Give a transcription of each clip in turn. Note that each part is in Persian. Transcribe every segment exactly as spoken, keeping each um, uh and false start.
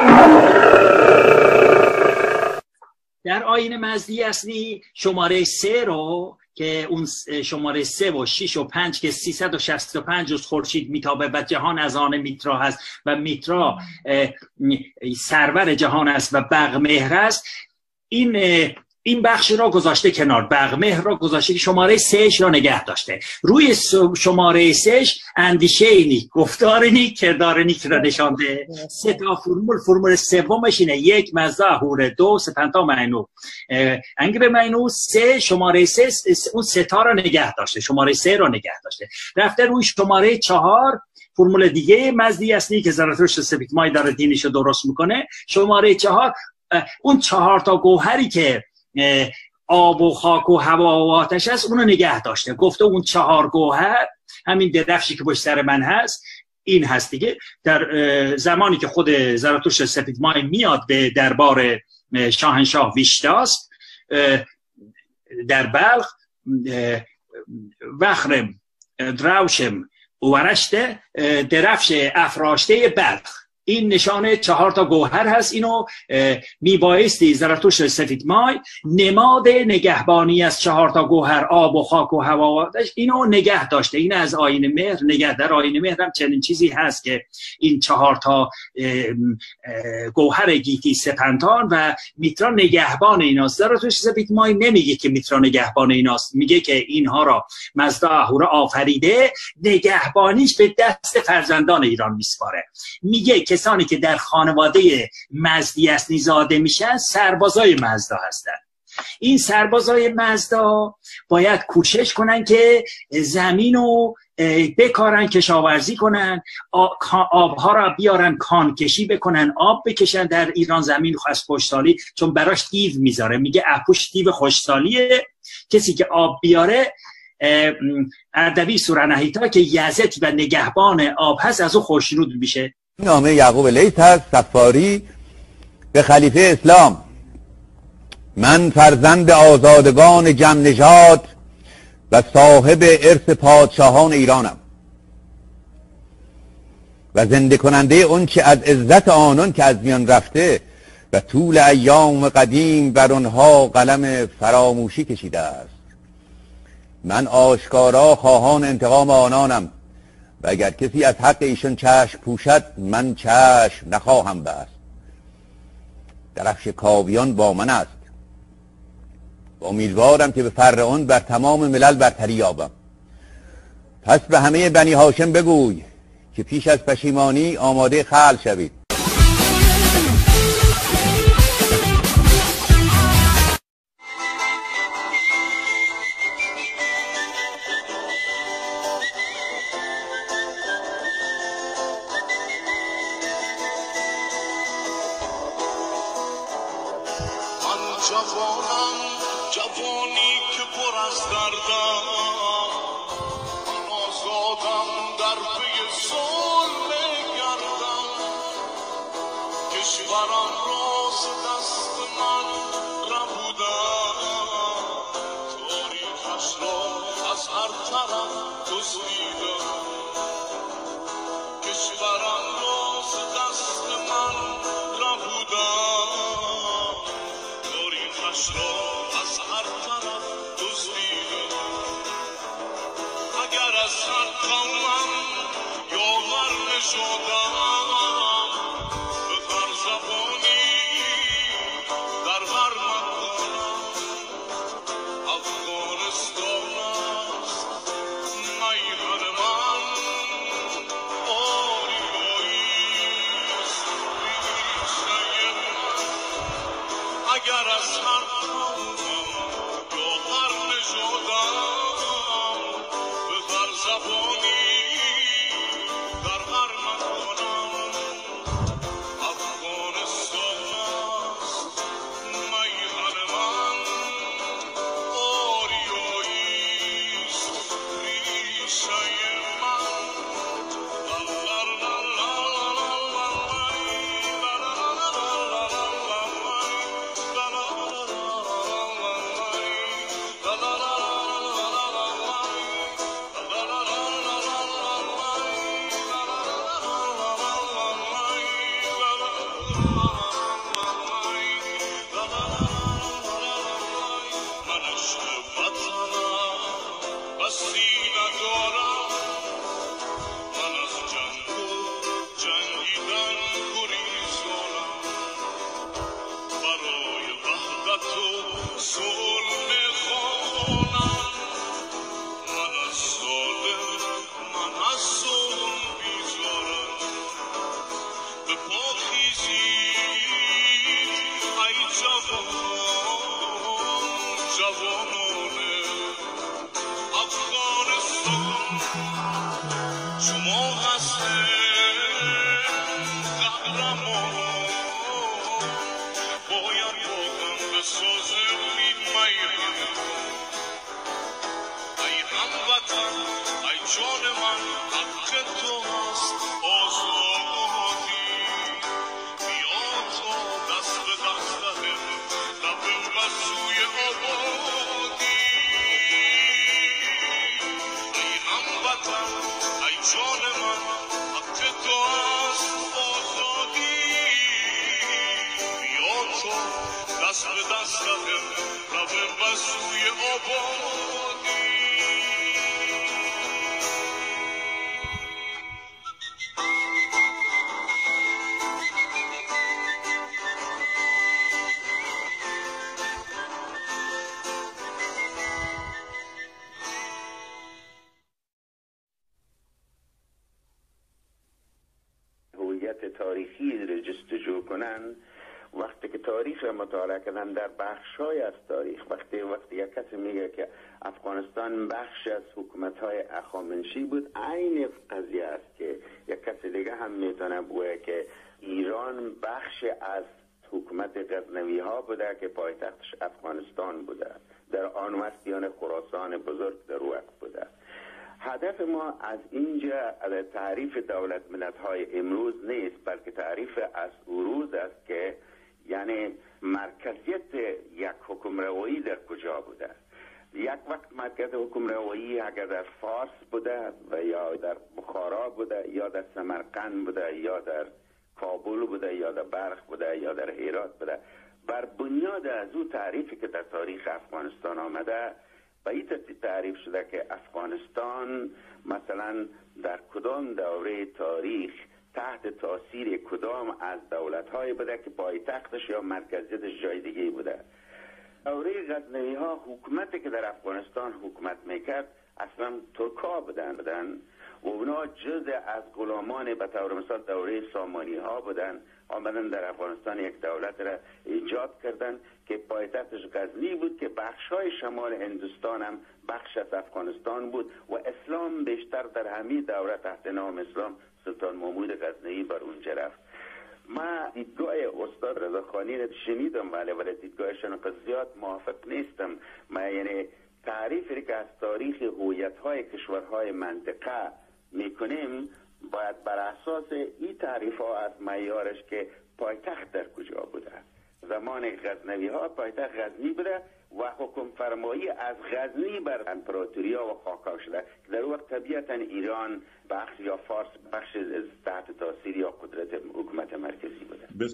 در آیین مزدی اصلی شماره سه رو که اون شماره سه و شش و پنج که سیصد و شصت و پنج روز خورشید میتابه و جهان از آن میترا هست و میترا سرور جهان است و بقمهر است، این این بخش را گذاشته کنار، بقمهر را گذاشته، شماره سهش را نگه داشته. روی شماره سهش اندیشه نی، گفتار نی، کردار نی را نشانده. سه تا فرمول، فرمول سومش اینه: یک مزدا اهوره، دو سپنتا مینو انگره مینو، سه شماره سه اون سه تا را نگه داشته، شماره سه را نگه داشته. رفته روی شماره چهار، فرمول دیگه مزدی اصلی که زراتشت سپیدمای داره دینش رو درست میکنه. شماره چهار اون چهار تا گوهری که آب و خاک و هوا و آتش هست اونو نگه داشته. گفته اون چهار گوهر، همین درفشی که پشت سر من هست این هست دیگه. در زمانی که خود زراتشت سپیدمای میاد به دربار شاهنشاه ویشتاس در بلخ، وخرم دروشم ورشته، درفش افراشته بلخ، این نشانه چهار تا گوهر هست. اینو میبایستی زراتشت سپیدمای نماد نگهبانی از چهار تا گوهر، آب و خاک و هوا و آتش، اینو نگه داشته. این از آیین مهر نگه. در آیین مهر هم چنین چیزی هست که این چهار تا گوهر گیتی سپنتان و میترا نگهبان ایناست. زراتشت سپیدمای نمیگه که میترا نگهبان ایناست، میگه که اینها را مزدا اهوره آفریده، نگهبانیش به دست فرزندان ایران میسپاره. میگه کسانی که در خانواده مزدی اصلی زاده میشن سربازای مزدا هستن. این سربازای مزدا باید کوشش کنن که زمین رو بکارن، کشاورزی کنن، آبها را بیارن، کانکشی بکنن، آب بکشن در ایران زمین از خوشسالی، چون براش دیو میذاره. میگه اپوش دیو خوشسالیه، کسی که آب بیاره. اردبیل سوره نحیتا که یزد و نگهبان آب هست از او خوشنود میشه. نامه یعقوب لیث هست صفاری به خلیفه اسلام: من فرزند آزادگان جم نژاد و صاحب ارث پادشاهان ایرانم و زنده کننده اون که از عزت آنان که از میان رفته و طول ایام قدیم بر آنها قلم فراموشی کشیده است. من آشکارا خواهان انتقام آنانم و اگر کسی از حق ایشان چشم پوشد من چشم نخواهم بست. درفش کاویان با من است و امیدوارم که به فر آن بر تمام ملل برتری یابم. پس به همه بنی هاشم بگوی که پیش از پشیمانی آماده خلع شوید. جوانم جوانی که پر از دردم، من آزادم در پی ظلم گردم. کشورم راز دست من ربودم، تاریخش را از هر طرف دزدیدم. کشورم راز دست من ربودم، تاریخش را از هر طرف دزدیدم. اگر از هر قومم یا هر نژادم به فرزبانی در هر مکانم، افغانستان است میهن من، آریاییست ریشه من. اگر از هر قومم یا هر نژادم به فرزبانی در هر مکانم، افغانستان است میهن من، آریاییست ریشه من. شما هستید قهرمان باید بازم بسازیم این میدان ای هموطن ای جان من حق تو هست آزادی بیا تا دست به دست دهیم رویم به سوی آبادی ای هموطن ای جان من حق تو هست آزادی بیا تا دست به دست دهیم رویم به سوی آبادی هویت تاریخی رو جستجو کنن، وقتی که تاریخ رو مطالعه کنن در بخش‌های از تاریخ، وقتی وقتی یک کسی میگه که افغانستان بخش از حکومت‌های هخامنشی بود، عین قضیه است که یک کسی دیگه هم میتونه بگه که ایران بخش از حکومت غزنوی ها بوده که پایتختش افغانستان بوده، در آن وقت یان خراسان بزرگ در وقت بوده. هدف ما از اینجا از تعریف دولت ملت های امروز نیست، بلکه تعریف از اروز است که یعنی مرکزیت یک حکمروایی در کجا بوده. یک وقت مرکز حکمروایی اگر در فارس بوده و یا در بخارا بوده یا در سمرقند بوده یا در کابل بوده یا در بلخ بوده یا در هرات بوده، بر بنیاد از او تعریفی که در تاریخ افغانستان آمده به این ترتیب تعریف شده که افغانستان مثلا در کدام دوره تاریخ تحت تاثیر کدام از دولت‌های بوده که پایتختش یا مرکزیتش جای دیگه بوده. دوره غزنوی ها حکومتی که در افغانستان حکومت میکرد اصلا ترکا بودن بودن و اونا جز از غلامان به طور مثال دوره سامانی ها بودن، آمدن در افغانستان یک دولت را ایجاد کردن که پایتختش غزنی بود که بخشای شمال هندوستان هم بخش از افغانستان بود و اسلام بیشتر در همین دوره تحت نام اسلام سلطان محمود غزنوی بر اونجا رفت. ما دیدگاه استاد رضاخانی را شنیدم ولی ولی دیدگاهشان زیاد موافق نیستم. ما یعنی تعریفی که از تاریخ هویت‌های کشورهای منطقه میکنیم باید بر اساس این تعریف ها از معیارش که پایتخت در کجا بوده. زمان غزنوی ها پایتخت غزنی بوده و حکم فرمایی از غزنی بر امپراتوریا و خاکا شده. در وقت طبیعتا ایران بخش یا فارس بخش تحت تاثیر یا قدرت حکومت مرکزی بوده. بس...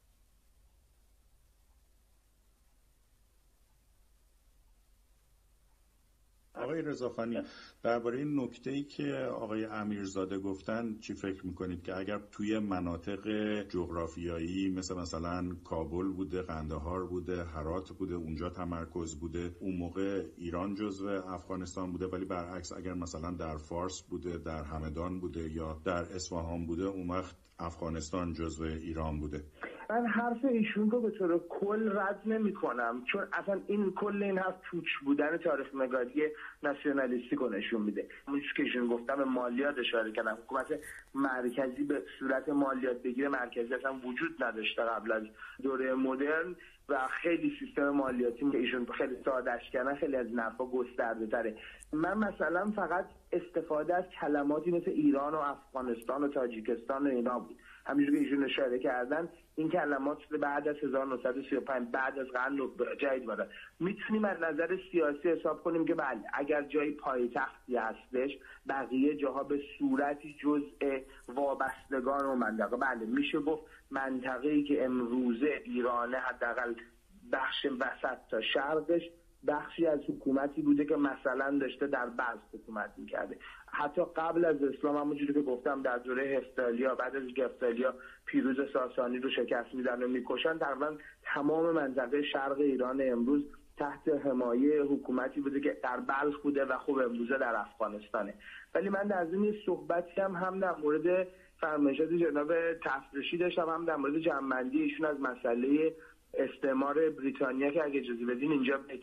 آقای رضاخانی، درباره این نکته‌ای که آقای امیرزاده گفتن چی فکر میکنید که اگر توی مناطق جغرافیایی مثل مثلا کابل بوده، قندهار بوده، هرات بوده، اونجا تمرکز بوده، اون موقع ایران جزو افغانستان بوده، ولی برعکس اگر مثلا در فارس بوده، در همدان بوده یا در اصفهان بوده، اون وقت افغانستان جزو ایران بوده؟ من حرف ایشون رو به طور کل رد نمی کنم، چون اصلا این کل این حرف پوچ بودن تاریخ نگاری ناسیونالیستی رو نشون میده. اون چیزی که ایشون گفتم به مالیات اشاره کردم، حکومت مرکزی به صورت مالیات بگیره مرکزی اصلا وجود نداشته قبل از دوره مدرن و خیلی سیستم مالیاتی که ایشون خیلی سادهش کردن خیلی از این حرفا گسترده تره. من مثلا فقط استفاده از کلماتی مثل ایران و افغانستان و تاجیکستان و اینا بود. همینجوری که ایشون اشاره کردن این کلمات بعد از هزار و نهصد و سی و پنج بعد از قرن جدید بوده. میتونیم از نظر سیاسی حساب کنیم که بله اگر جای پایتختی هستش بقیه جاها به صورتی جزء وابستگان و منطقه، بله میشه گفت منطقه‌ای که امروزه ایرانه حداقل بخش وسط تا شرقش بخشی از حکومتی بوده که مثلا داشته در بلخ حکومت میکرده. حتی قبل از اسلام همونجوری که گفتم در دوره هفتالیا بعد از هفتالیا پیروز ساسانی رو شکست میدن و میکشن، تقریبا تمام منطقه شرق ایران امروز تحت حمایه حکومتی بوده که در بلخ بوده و خب امروزه در افغانستانه. ولی من در ضمن صحبتی هم هم در مورد فرمایشات جناب تفرشی داشتم هم در مورد جمع‌بندی ایشون از مسئله استعمار بریتانیا که اگه اجازه بدین اینجا بگم.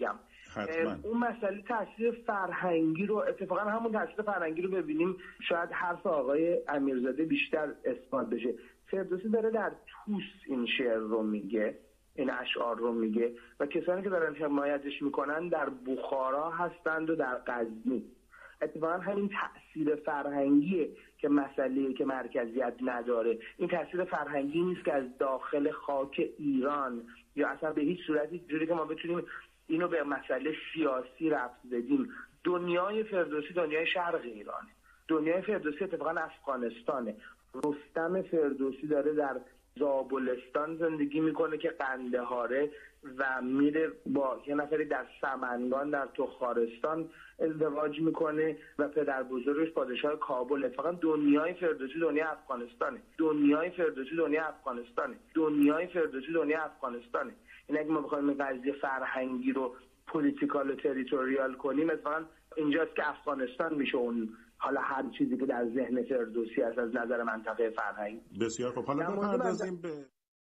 حتما. اون مسئله تاثیر فرهنگی رو، اتفاقا همون تاثیر فرهنگی رو ببینیم شاید حرف آقای امیرزاده بیشتر اثبات بشه. فردوسی داره در توس این شعر رو میگه، این اشعار رو میگه و کسانی که دارن حمایتش میکنن در بخارا هستند و در غزنی. اتفاقا همین تأثیر فرهنگیه که مسئله که مرکزیت نداره. این تأثیر فرهنگی نیست که از داخل خاک ایران یا اصلا به هیچ صورتی جوری که ما بتونیم اینو به مسئله سیاسی ربط بدیم. دنیای فردوسی دنیای شرق ایرانه، دنیای فردوسی اتفاقا افغانستانه. رستم فردوسی داره در زابلستان زندگی میکنه که قندهاره و میره با یه نفری در سمنگان در تخارستان ازدواج میکنه و پدر بزرگش پادشاه کابل. اتفاقا دنیای فردوسی دنیا افغانستانه، دنیای فردوسی دنیا افغانستانه، دنیای فردوسی دنیا افغانستانه. این اگه ما بخوایم این قضیه فرهنگی رو پولیتیکال و تریتوریال کنیم، اتفاقا اینجاست که افغانستان میشه اون حالا هر چیزی که در ذهن فردوسی هست از نظر منطقه فرهنگی. بسیار خب، حالا بپردازیم به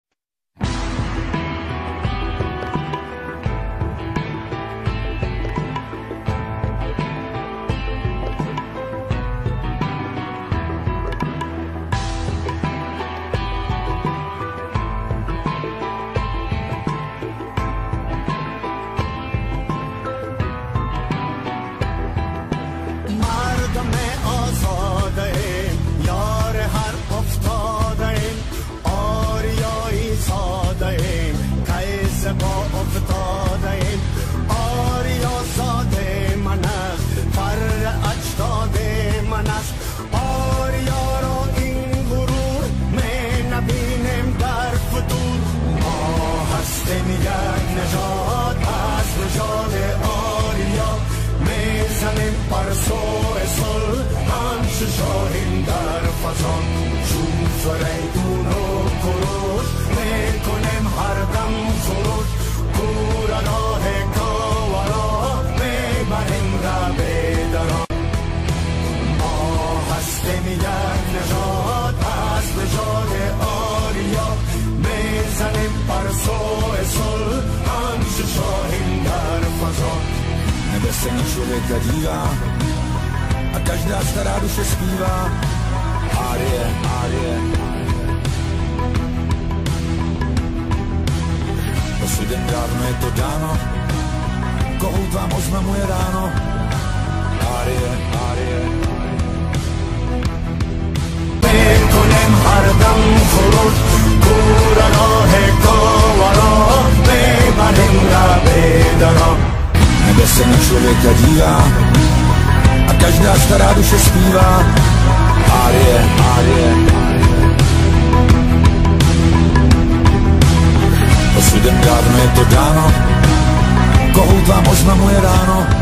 Nebesení člověka dívá a každá stará duše zpívá árie, árie. Osudem dávno je to dáno, kohout vám oznamuje ráno árie, árie. میکنم هردم خروج دور راه کاورا میبریم را بیدارا. Nebe se na člověka dívá a každá stará duše zpívá árie, árie. Osudem dávno je to dáno, kohout vám oznamuje ráno